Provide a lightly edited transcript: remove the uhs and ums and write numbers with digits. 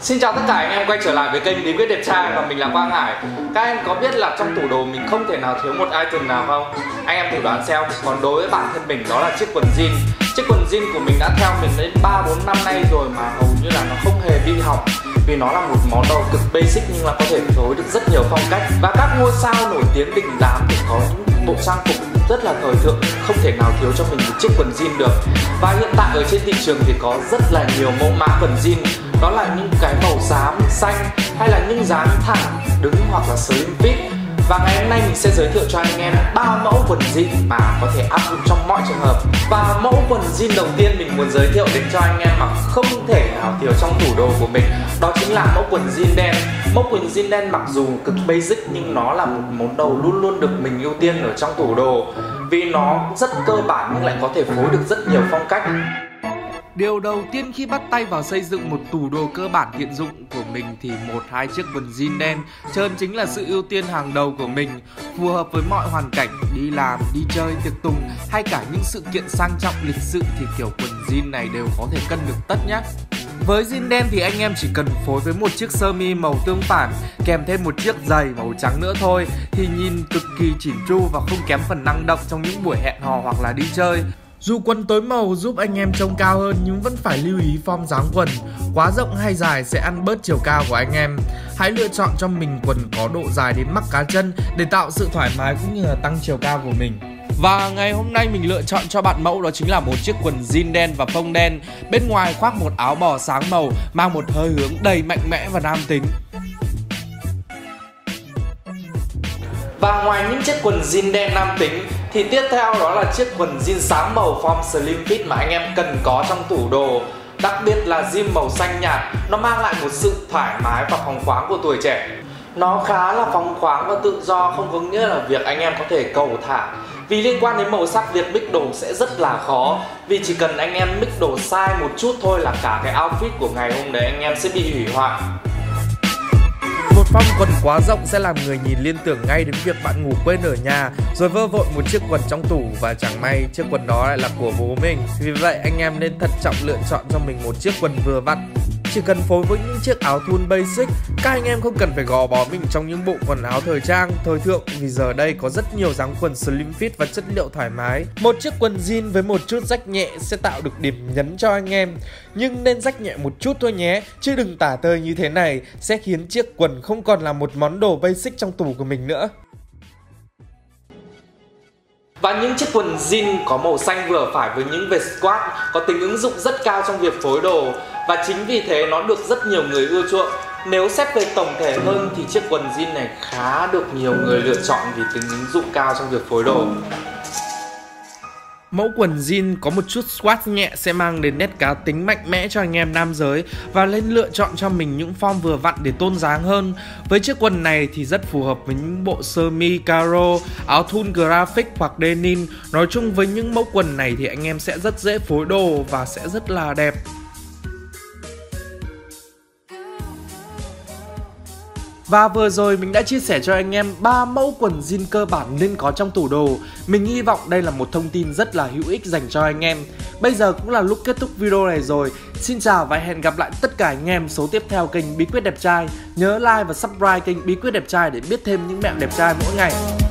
Xin chào tất cả anh em quay trở lại với kênh Bí Quyết Đẹp Trai và mình là Quang Hải. Các em có biết là trong tủ đồ mình không thể nào thiếu một item nào không? Anh em thử đoán xem. Còn đối với bản thân mình đó là chiếc quần jean. Chiếc quần jean của mình đã theo mình đến 3-4 năm nay rồi mà hầu như là nó không hề bị hỏng. Vì nó là một món đồ cực basic nhưng là có thể phối được rất nhiều phong cách. Và các ngôi sao nổi tiếng đình đám thì có những bộ trang phục rất là thời thượng, không thể nào thiếu cho mình một chiếc quần jean được. Và hiện tại ở trên thị trường thì có rất là nhiều mẫu mã quần jean. Đó là những cái màu xám, xanh hay là những dáng thẳng, đứng hoặc là slim fit. Và ngày hôm nay mình sẽ giới thiệu cho anh em 3 mẫu quần jean mà có thể áp dụng trong mọi trường hợp. Và mẫu quần jean đầu tiên mình muốn giới thiệu đến cho anh em mà không thể nào thiếu trong tủ đồ của mình, đó chính là mẫu quần jean đen. Mẫu quần jean đen mặc dù cực basic nhưng nó là một món đồ luôn luôn được mình ưu tiên ở trong tủ đồ, vì nó rất cơ bản nhưng lại có thể phối được rất nhiều phong cách. Điều đầu tiên khi bắt tay vào xây dựng một tủ đồ cơ bản tiện dụng của mình thì 1-2 chiếc quần jean đen trơn chính là sự ưu tiên hàng đầu của mình, phù hợp với mọi hoàn cảnh, đi làm, đi chơi, tiệc tùng hay cả những sự kiện sang trọng lịch sự thì kiểu quần jean này đều có thể cân được tất nhé. Với jean đen thì anh em chỉ cần phối với một chiếc sơ mi màu tương phản kèm thêm một chiếc giày màu trắng nữa thôi thì nhìn cực kỳ chỉn chu và không kém phần năng động trong những buổi hẹn hò hoặc là đi chơi. Dù quần tối màu giúp anh em trông cao hơn nhưng vẫn phải lưu ý form dáng quần. Quá rộng hay dài sẽ ăn bớt chiều cao của anh em. Hãy lựa chọn cho mình quần có độ dài đến mắt cá chân để tạo sự thoải mái cũng như là tăng chiều cao của mình. Và ngày hôm nay mình lựa chọn cho bạn mẫu đó chính là một chiếc quần jean đen và phông đen. Bên ngoài khoác một áo bò sáng màu mang một hơi hướng đầy mạnh mẽ và nam tính. Và ngoài những chiếc quần jean đen nam tính thì tiếp theo đó là chiếc quần jean sáng màu form slim fit mà anh em cần có trong tủ đồ. Đặc biệt là jean màu xanh nhạt, nó mang lại một sự thoải mái và phóng khoáng của tuổi trẻ. Nó khá là phóng khoáng và tự do, không có nghĩa là việc anh em có thể cầu thả. Vì liên quan đến màu sắc, việc mix đồ sẽ rất là khó. Vì chỉ cần anh em mix đồ sai một chút thôi là cả cái outfit của ngày hôm đấy anh em sẽ bị hủy hoại. Một form quần quá rộng sẽ làm người nhìn liên tưởng ngay đến việc bạn ngủ quên ở nhà rồi vơ vội một chiếc quần trong tủ và chẳng may chiếc quần đó lại là của bố mình. Vì vậy anh em nên thận trọng lựa chọn cho mình một chiếc quần vừa vặn. Chỉ cần phối với những chiếc áo thun basic, các anh em không cần phải gò bó mình trong những bộ quần áo thời trang, thời thượng vì giờ đây có rất nhiều dáng quần slim fit và chất liệu thoải mái. Một chiếc quần jean với một chút rách nhẹ sẽ tạo được điểm nhấn cho anh em, nhưng nên rách nhẹ một chút thôi nhé, chứ đừng tả tơi như thế này sẽ khiến chiếc quần không còn là một món đồ basic trong tủ của mình nữa. Và những chiếc quần jean có màu xanh vừa phải với những vệt squat có tính ứng dụng rất cao trong việc phối đồ. Và chính vì thế nó được rất nhiều người ưa chuộng. Nếu xét về tổng thể hơn thì chiếc quần jean này khá được nhiều người lựa chọn vì tính ứng dụng cao trong việc phối đồ. Mẫu quần jean có một chút squat nhẹ sẽ mang đến nét cá tính mạnh mẽ cho anh em nam giới và nên lựa chọn cho mình những form vừa vặn để tôn dáng hơn. Với chiếc quần này thì rất phù hợp với những bộ sơ mi caro, áo thun graphic hoặc denim. Nói chung với những mẫu quần này thì anh em sẽ rất dễ phối đồ và sẽ rất là đẹp. Và vừa rồi mình đã chia sẻ cho anh em 3 mẫu quần jean cơ bản nên có trong tủ đồ. Mình hy vọng đây là một thông tin rất là hữu ích dành cho anh em. Bây giờ cũng là lúc kết thúc video này rồi. Xin chào và hẹn gặp lại tất cả anh em số tiếp theo kênh Bí Quyết Đẹp Trai. Nhớ like và subscribe kênh Bí Quyết Đẹp Trai để biết thêm những mẹo đẹp trai mỗi ngày.